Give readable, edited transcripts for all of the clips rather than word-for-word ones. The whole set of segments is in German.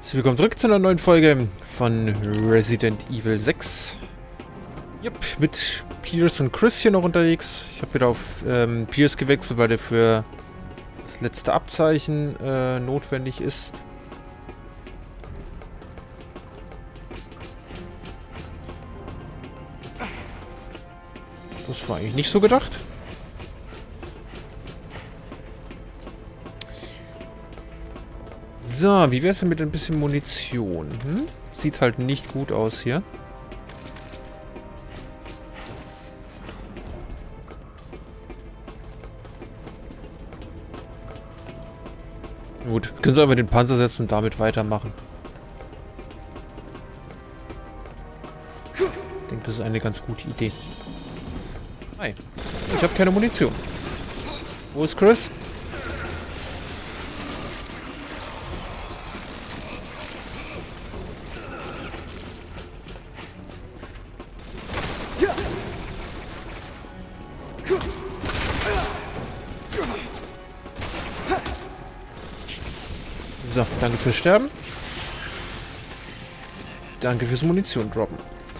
Herzlich willkommen zurück zu einer neuen Folge von Resident Evil 6. Jupp, mit Pierce und Chris hier noch unterwegs. Ich habe wieder auf Pierce gewechselt, weil der für das letzte Abzeichen notwendig ist. Das war eigentlich nicht so gedacht. So, wie wäre es denn mit ein bisschen Munition? Sieht halt nicht gut aus hier. Gut, können Sie einfach den Panzer setzen und damit weitermachen. Ich denke, das ist eine ganz gute Idee. Hi. Ich habe keine Munition. Wo ist Chris? So, danke fürs Sterben. Danke fürs Munition droppen.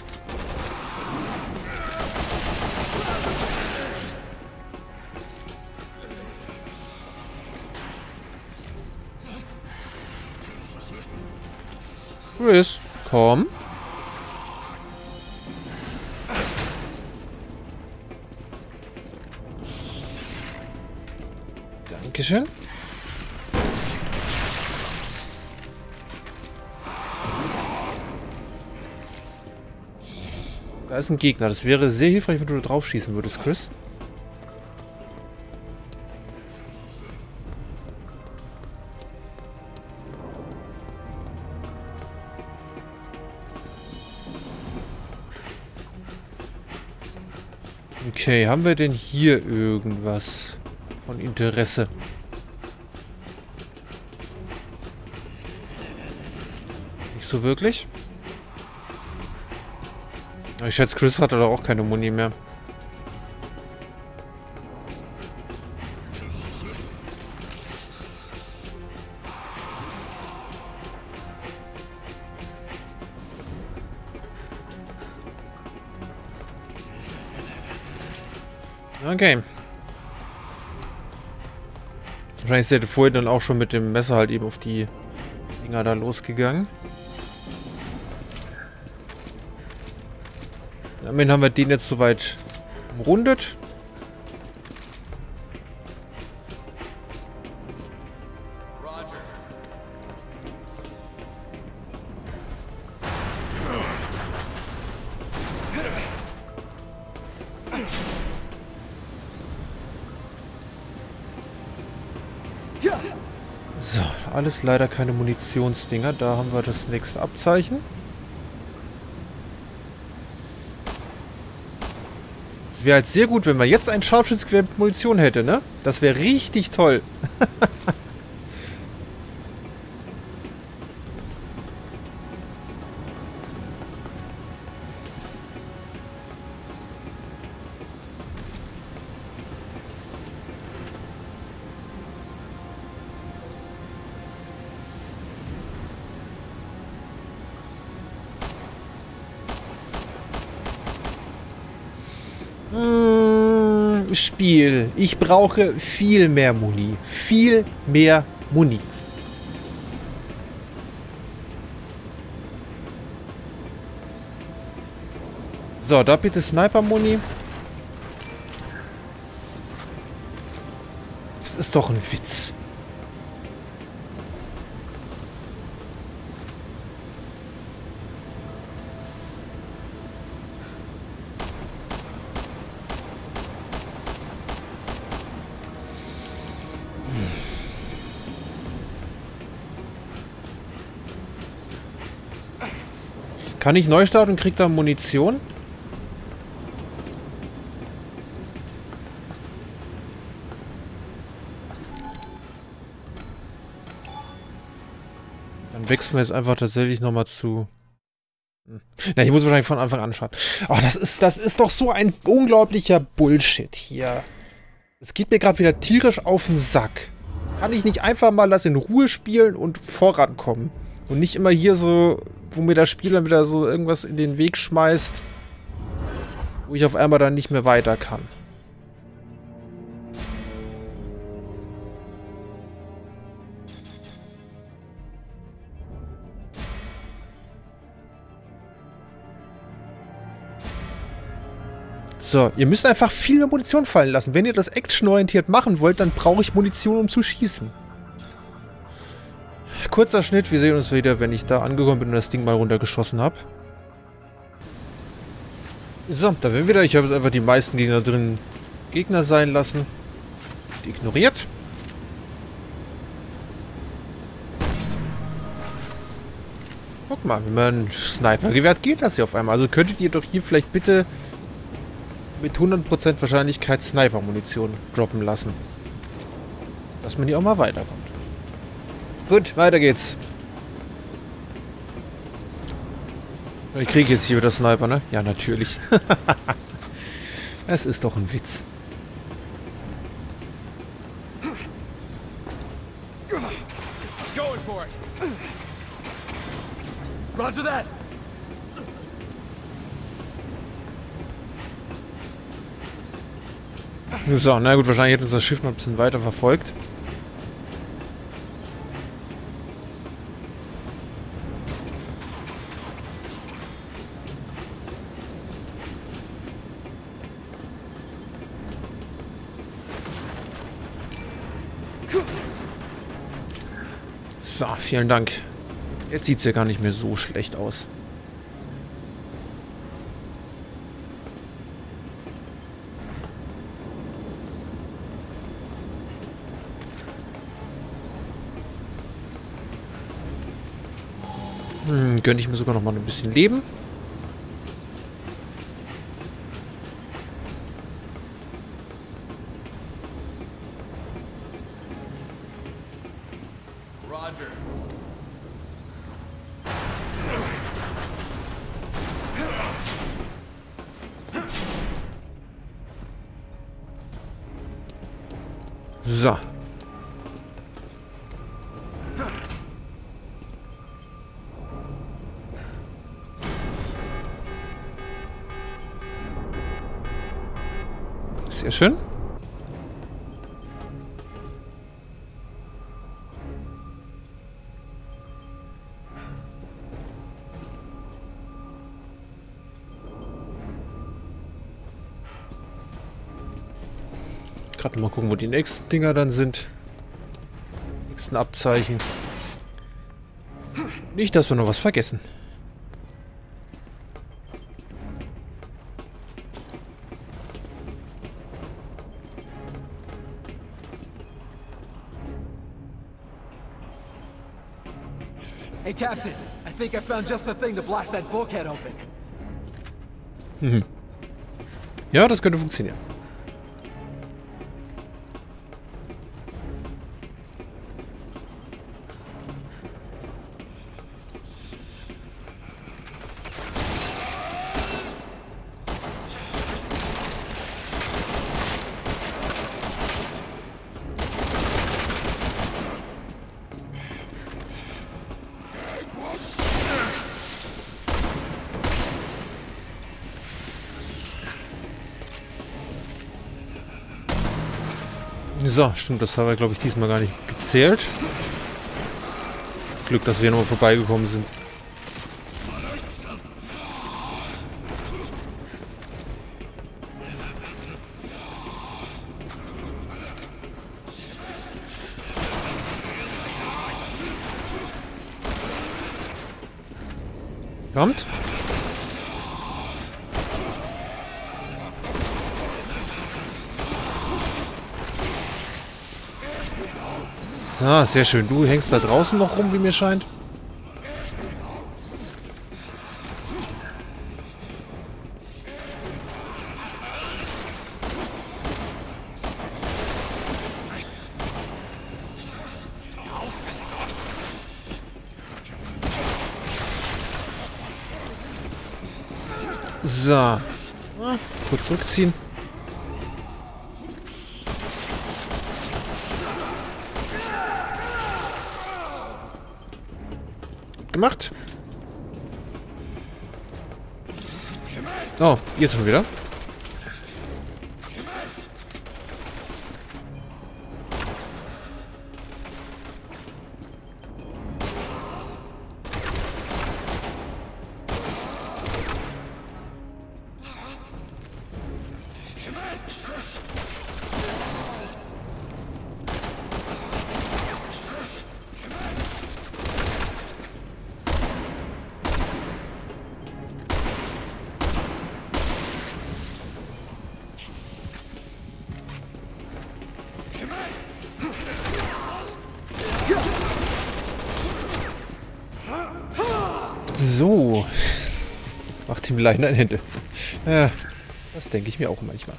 Chris, komm. Dankeschön. Da ist ein Gegner. Das wäre sehr hilfreich, wenn du da drauf schießen würdest, Chris. Okay, haben wir denn hier irgendwas von Interesse? Nicht so wirklich? Ich schätze, Chris hatte doch auch keine Muni mehr. Okay. Wahrscheinlich ist der vorher dann auch schon mit dem Messer halt eben auf die Dinger da losgegangen. Damit haben wir den jetzt soweit umrundet. So, alles leider keine Munitionsdinger. Da haben wir das nächste Abzeichen. Es wäre halt sehr gut, wenn man jetzt ein Scharfschützengewehr mit Munition hätte, ne? Das wäre richtig toll. Spiel. Ich brauche viel mehr Muni. Viel mehr Muni. So, da bitte Sniper-Muni. Das ist doch ein Witz. Kann ich neu starten und krieg da Munition? Dann wechseln wir jetzt einfach tatsächlich nochmal zu... Na, ich muss wahrscheinlich von Anfang an starten. Oh, das ist doch so ein unglaublicher Bullshit hier. Es geht mir gerade wieder tierisch auf den Sack. Kann ich nicht einfach mal das in Ruhe spielen und vorankommen? Und nicht immer hier so, wo mir der Spieler wieder so irgendwas in den Weg schmeißt, wo ich auf einmal dann nicht mehr weiter kann. So, ihr müsst einfach viel mehr Munition fallen lassen. Wenn ihr das actionorientiert machen wollt, dann brauche ich Munition, um zu schießen. Kurzer Schnitt, wir sehen uns wieder, wenn ich da angekommen bin und das Ding mal runtergeschossen habe. So, da sind wir wieder. Ich habe jetzt einfach die meisten Gegner drin Gegner sein lassen. Die ignoriert. Guck mal, wenn man Sniper gewährt, geht das ja auf einmal. Also könntet ihr doch hier vielleicht bitte mit 100% Wahrscheinlichkeit Sniper-Munition droppen lassen. Dass man hier auch mal weiterkommt. Gut, weiter geht's. Ich kriege jetzt hier wieder Sniper, ne? Ja, natürlich. Es ist doch ein Witz. Going for it. Roger that. So, na gut, wahrscheinlich hätte uns das Schiff noch ein bisschen weiter verfolgt. So, vielen Dank. Jetzt sieht es ja gar nicht mehr so schlecht aus. Gönne ich mir sogar noch mal ein bisschen Leben. Roger. So. Sehr schön. Gerade mal gucken, wo die nächsten Dinger dann sind. Nächsten Abzeichen. Nicht, dass wir noch was vergessen. Hey, Captain. I think I found just the thing to blast that bulkhead open. Ja, das könnte funktionieren. So, stimmt, das haben wir, glaube ich, diesmal gar nicht gezählt. Glück, dass wir nochmal vorbeigekommen sind. Kommt. So, sehr schön. Du hängst da draußen noch rum, wie mir scheint. So. Ah, kurz zurückziehen. Gut gemacht. Oh, jetzt schon wieder. So. Macht ihm Leiden ein Ende. Ja, das denke ich mir auch manchmal.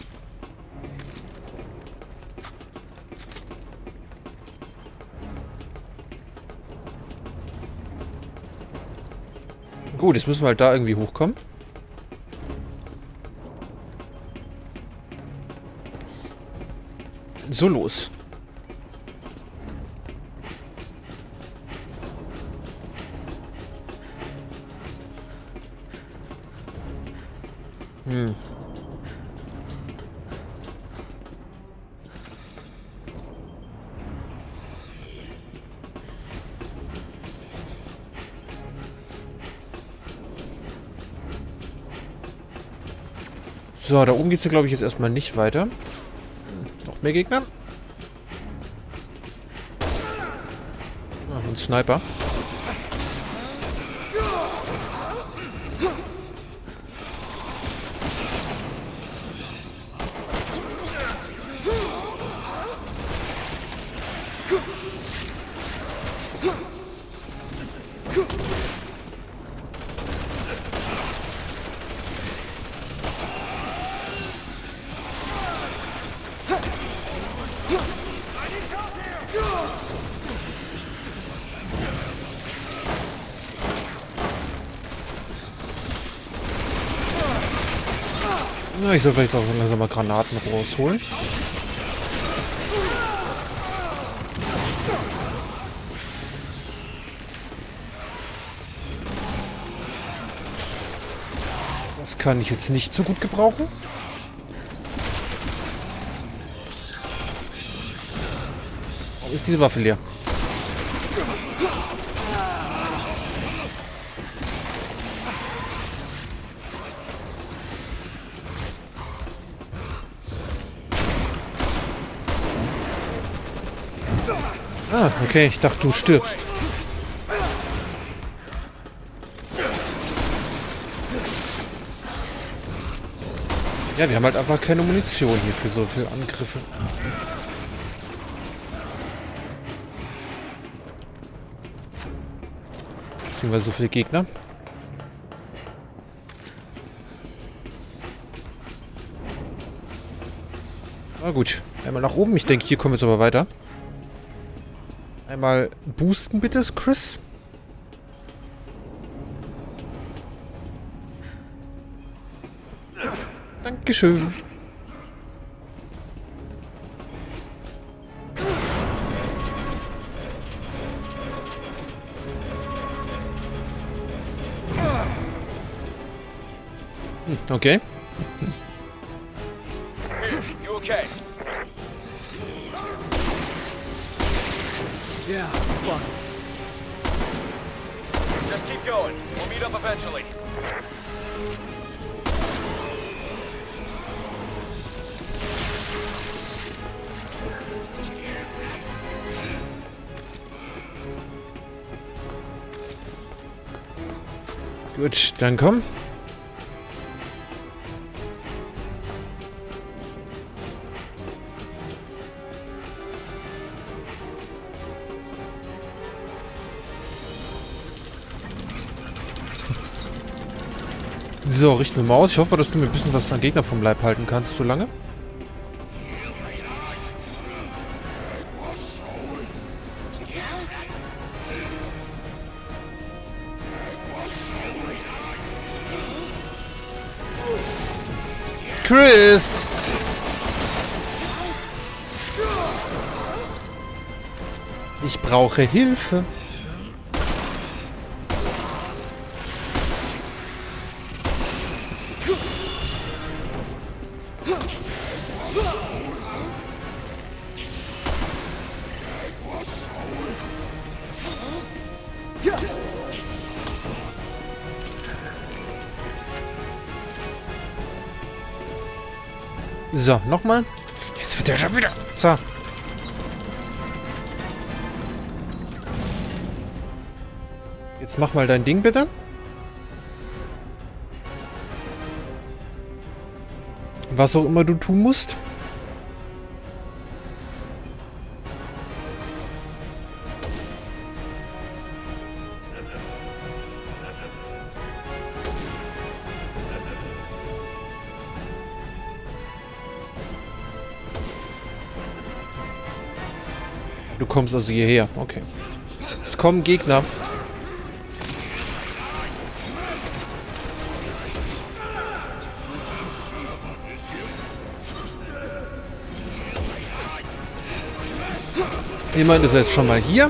Gut, jetzt müssen wir halt da irgendwie hochkommen. So, los. So, da oben geht es ja, glaube ich, jetzt erstmal nicht weiter. Noch mehr Gegner. Ah, ein Sniper. Na, ich soll vielleicht auch langsam mal Granaten rausholen. Das kann ich jetzt nicht so gut gebrauchen. Warum ist diese Waffe leer? Ah, okay, ich dachte, du stirbst. Ja, wir haben halt einfach keine Munition hier für so viele Angriffe. Beziehungsweise so viele Gegner. Na gut, einmal nach oben. Ich denke, hier kommen wir jetzt aber weiter. Einmal boosten bitte, Chris. Dankeschön. Okay. You okay? Yeah, fine. Just keep going. We'll meet up eventually. Gut, dann komm. So, richten wir mal aus. Ich hoffe, dass du mir ein bisschen was an Gegner vom Leib halten kannst, so lange. Chris! Ich brauche Hilfe. So, nochmal. Jetzt wird der schon wieder. So. Jetzt mach mal dein Ding, bitte. Was auch immer du tun musst. Du kommst also hierher. Okay. Es kommen Gegner. Jemand ist jetzt schon mal hier.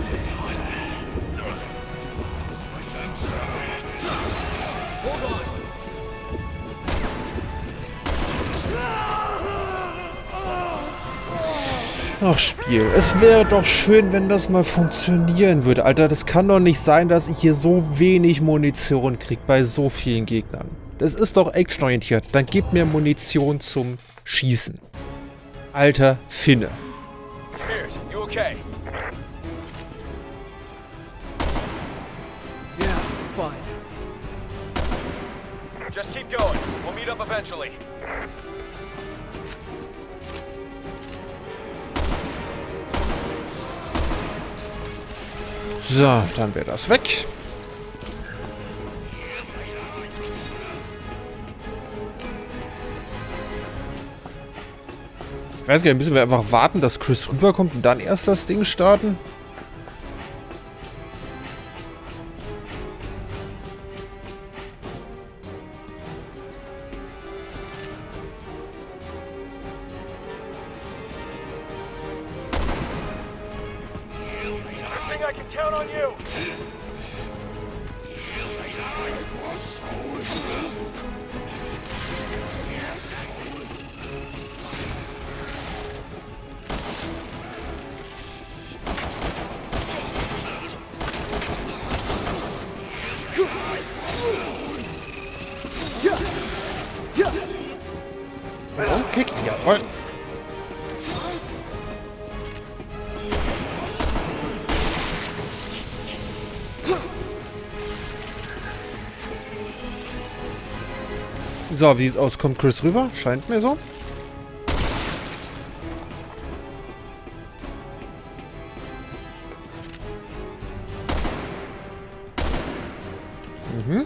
Ach, Spiel. Es wäre doch schön, wenn das mal funktionieren würde. Alter, das kann doch nicht sein, dass ich hier so wenig Munition kriege bei so vielen Gegnern. Das ist doch actionorientiert. Dann gib mir Munition zum Schießen. Alter Finne. Spears, you okay? Yeah, fine. Just keep going. We'll meet up eventually. So, dann wäre das weg. Ich weiß gar nicht, müssen wir einfach warten, dass Chris rüberkommt und dann erst das Ding starten? I think I can count on you. Oh, Kick. Jawohl. So, wie sieht's aus? Kommt Chris rüber? Scheint mir so. Mhm.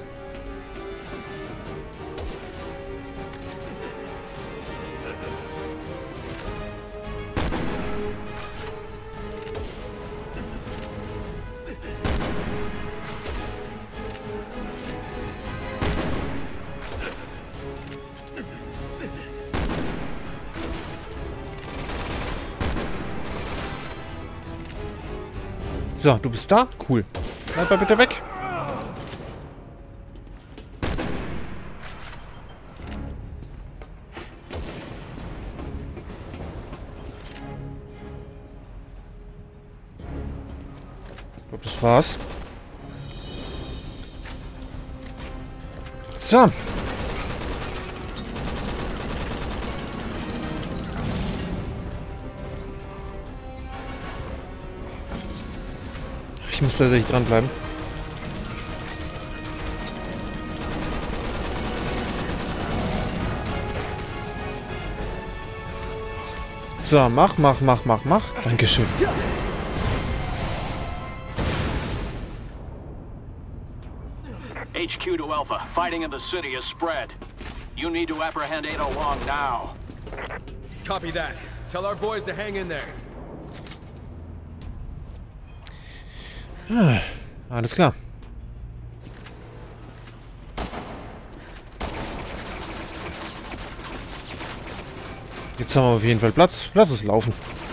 So, du bist da? Cool. Bleib mal bitte weg. Ich glaube, das war's. So. Ich muss tatsächlich dranbleiben. So, mach. Dankeschön. HQ to Alpha. Fighting in the city has spread. You need to apprehend Ada Wong now. Copy that. Tell our boys to hang in there. Alles klar. Jetzt haben wir auf jeden Fall Platz. Lass es laufen.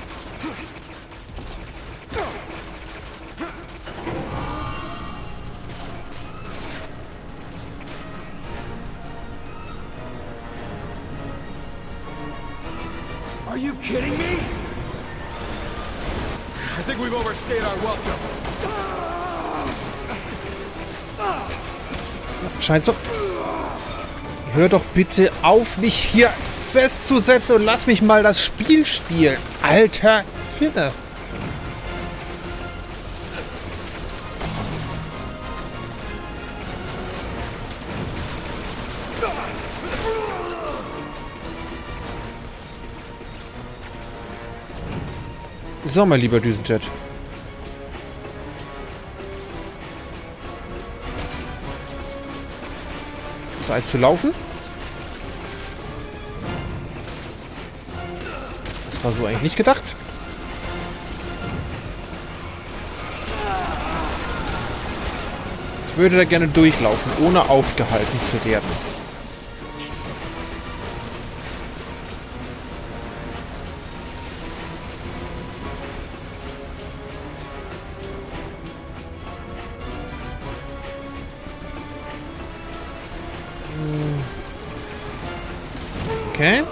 Are you kidding me? I think we've overstayed our welcome. scheint so... Hör doch bitte auf, mich hier festzusetzen und lass mich mal das Spiel spielen. Alter Finne. So, mein lieber Düsenjet. Zeit zu laufen. Das war so eigentlich nicht gedacht. Ich würde da gerne durchlaufen, ohne aufgehalten zu werden. Okay.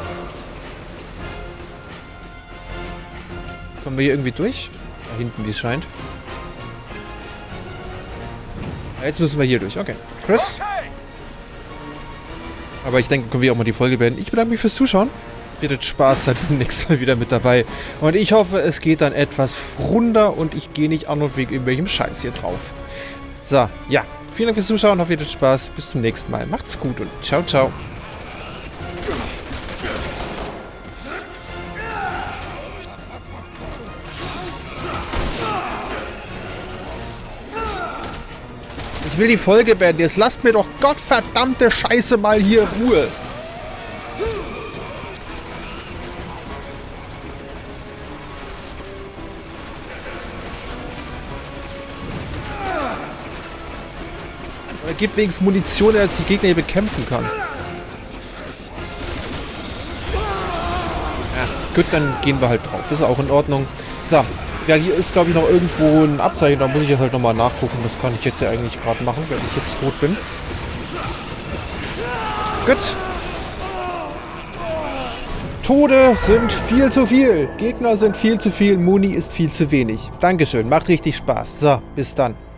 Kommen wir hier irgendwie durch? Da hinten, wie es scheint. Jetzt müssen wir hier durch. Okay. Chris? Aber ich denke, können wir auch mal die Folge beenden. Ich bedanke mich fürs Zuschauen. Redet Spaß, seid beim nächsten Mal wieder mit dabei. Und ich hoffe, es geht dann etwas runder und ich gehe nicht an und wegen irgendwelchem Scheiß hier drauf. So, ja. Vielen Dank fürs Zuschauen. Hoffe, ihr hattet Spaß. Bis zum nächsten Mal. Macht's gut und ciao, ciao. Ich will die Folge beenden. Jetzt lasst mir doch gottverdammte Scheiße mal hier Ruhe. Oder gibt wenigstens Munition, dass die Gegner hier bekämpfen kann. Ja, gut, dann gehen wir halt drauf. Ist auch in Ordnung. So. Ja, hier ist, glaube ich, noch irgendwo ein Abzeichen. Da muss ich jetzt halt nochmal nachgucken. Das kann ich jetzt ja eigentlich gerade machen, wenn ich jetzt tot bin. Gut. Tode sind viel zu viel. Gegner sind viel zu viel. Muni ist viel zu wenig. Dankeschön. Macht richtig Spaß. So, bis dann.